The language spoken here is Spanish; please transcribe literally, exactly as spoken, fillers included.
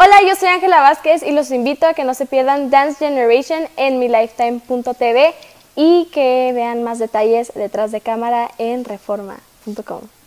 Hola, yo soy Ángela Vázquez y los invito a que no se pierdan Dance Generation en mi lifetime punto t v y que vean más detalles detrás de cámara en reforma punto com.